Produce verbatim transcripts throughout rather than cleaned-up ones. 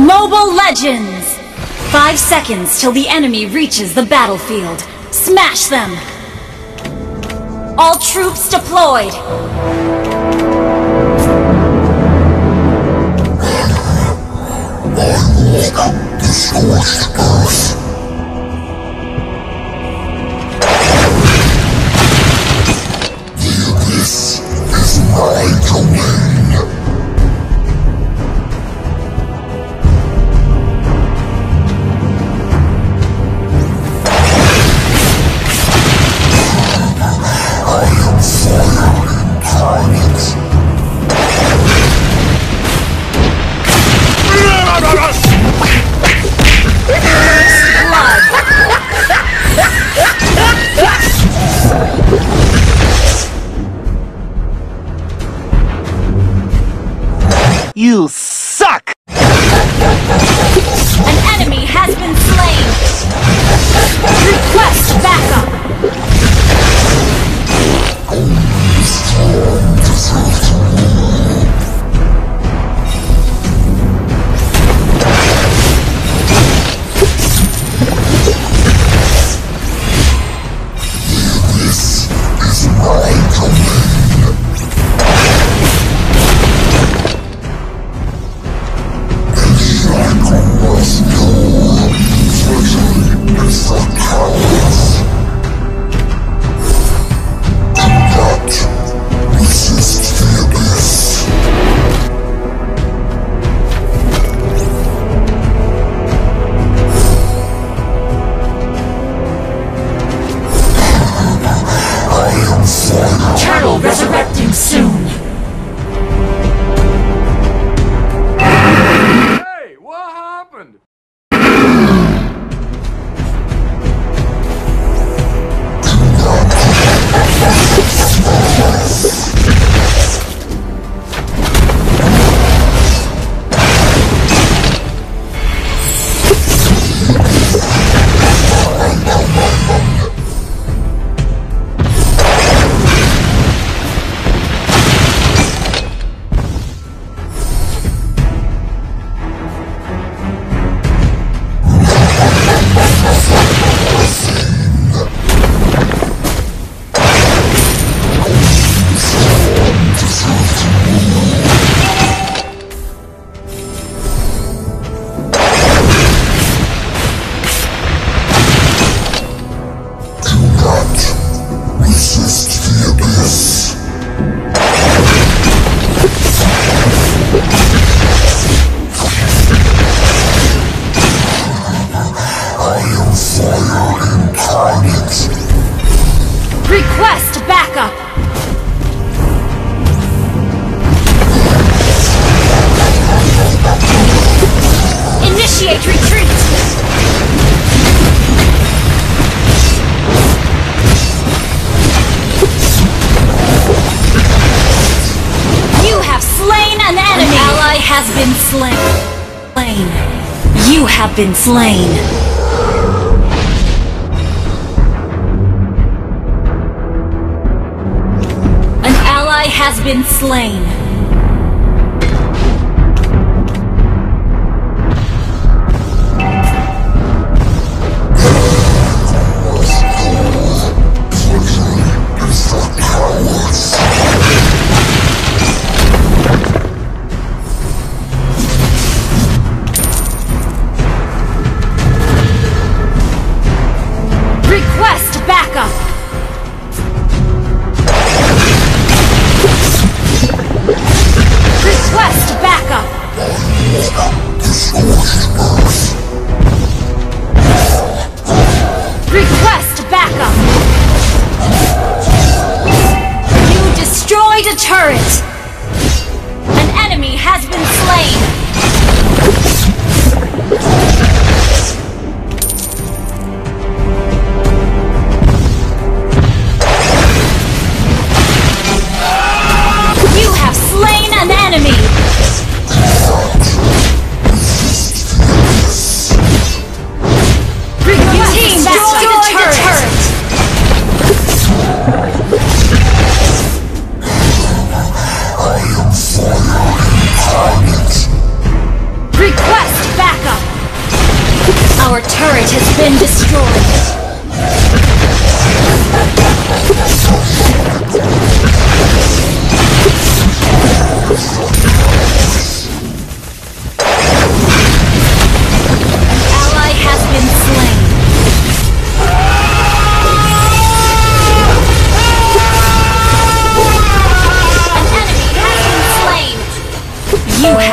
Mobile Legends! Five seconds till the enemy reaches the battlefield. Smash them! All troops deployed! This is my domain. You suck! An enemy has been slain! Request backup! This is my domain. Turtle resurrecting soon! Hey, what happened? Request backup! Initiate retreat! You have slain an enemy! An ally has been slain. Slain. You have been slain. Has been slain. Request backup.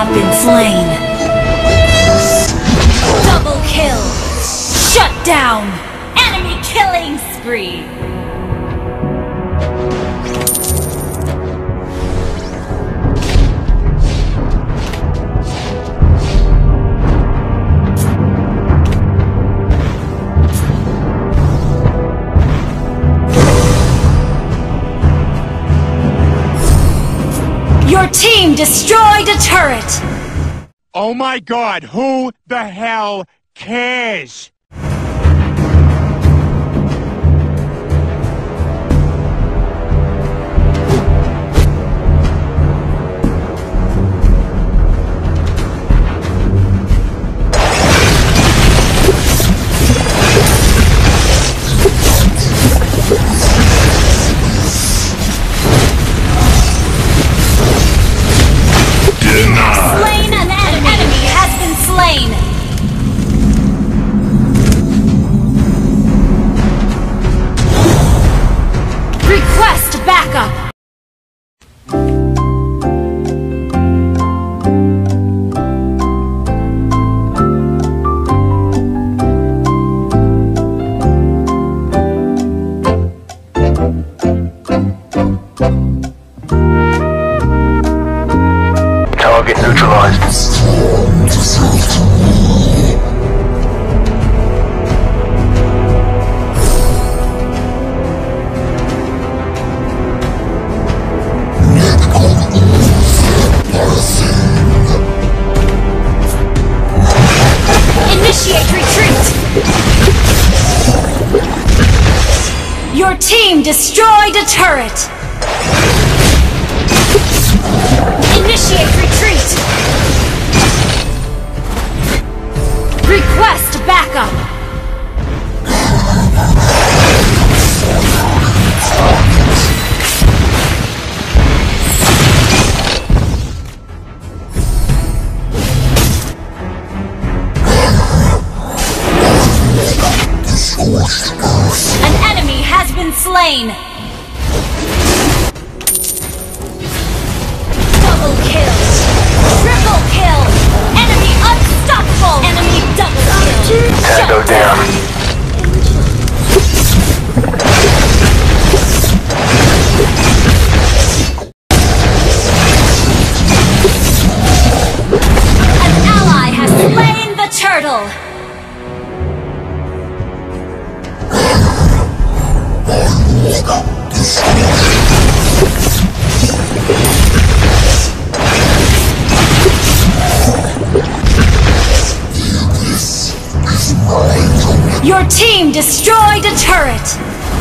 have been slain. Double kill. Shut down. Enemy killing spree. Your team destroyed a turret! Oh my god, who the hell cares? Slain an enemy. An enemy has been slain. Request backup. Target neutralized. Storm deserve to rule. Medical ooze passing. Initiate retreat. Your team destroyed a turret. Initiate retreat! Request backup! Scorched earth. An enemy has been slain! Double kill! Triple kill! Enemy unstoppable! Enemy double kill! Tango Shut down. An ally has slain the turtle! This is my domain. Your team destroyed a turret!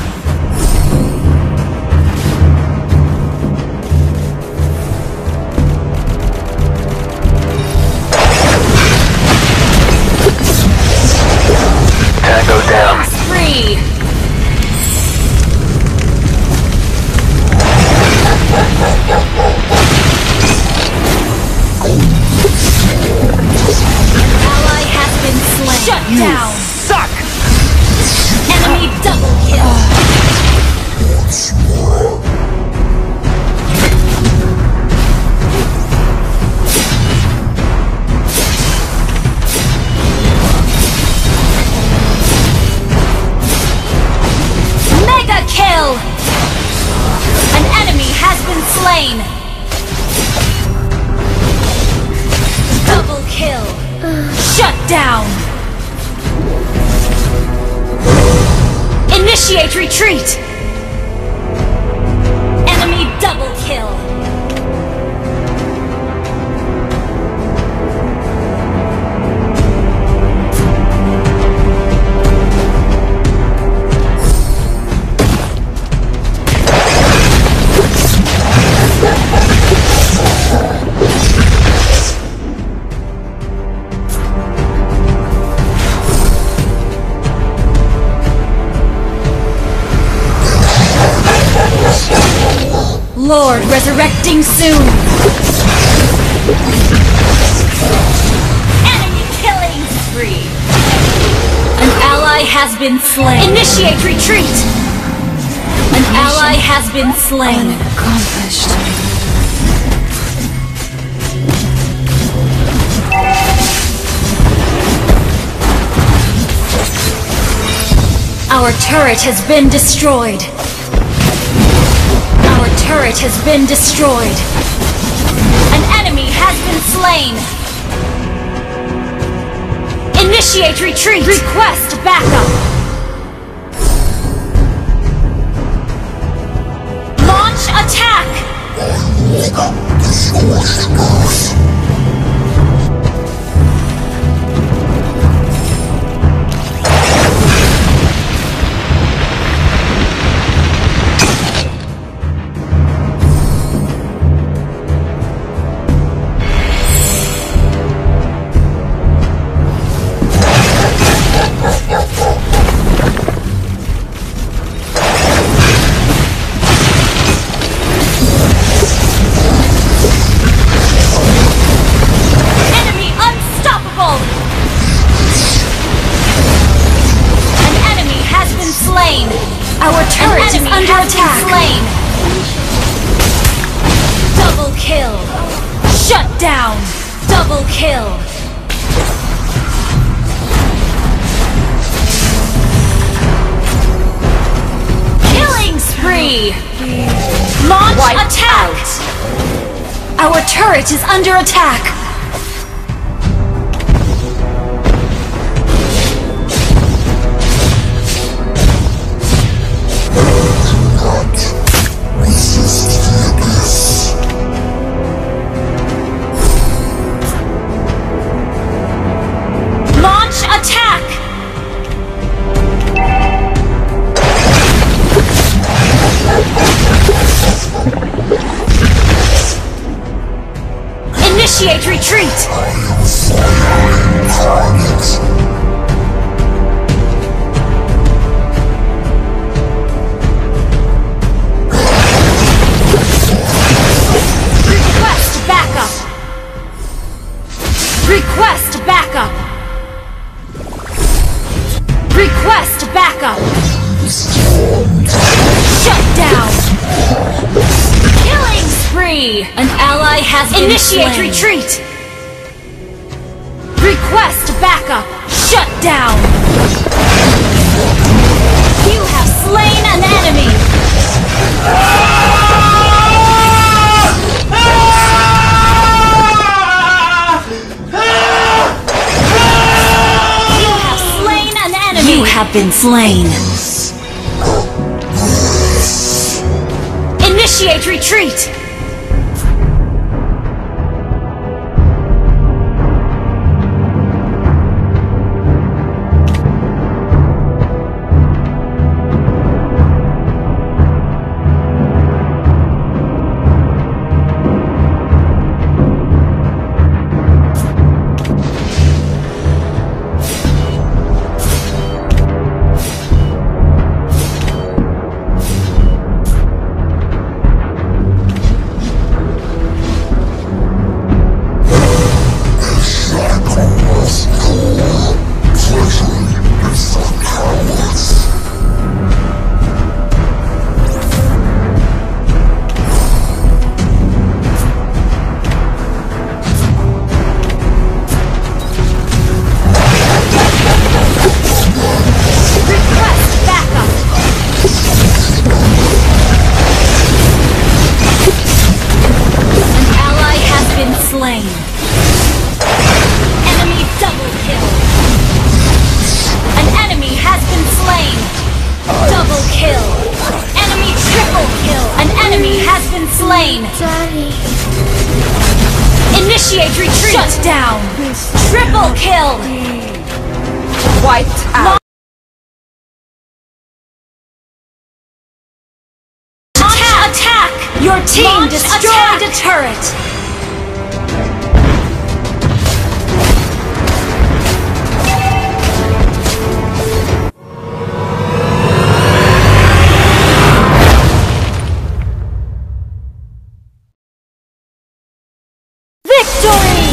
Tango down. Free! Ally has been slain. Shut You down! suck! Enemy double kill! Once more. Mega kill! An enemy has been slain! Double kill! Shut down! Initiate retreat! Enemy double kill! Lord resurrecting soon! Enemy killing spree! An ally has been slain! Initiate retreat! An ally has been slain! Accomplished. Our turret has been destroyed. Our turret has been destroyed. An enemy has been slain. Initiate retreat. Request backup. Launch attack. The scorched earth. Our turret is under attack. Slain. Double kill. Shut down. Double kill. Killing spree. Launch Wipe attack. Out. Our turret is under attack. Initiate retreat! I am fire incarnate. Request backup! Request backup! Request backup! Shut down! Killing spree! An ally has been Initiate slain. Retreat! Request backup! Shut down! You have slain an enemy! You have slain an enemy! You have been slain! Initiate retreat! Enemy double kill! An enemy has been slain! Double kill! Enemy triple kill! An enemy has been slain! Initiate retreat! Shut down! Triple kill! Wiped out! Attack! Attack! Your team Launch destroyed attack. a turret! Victory!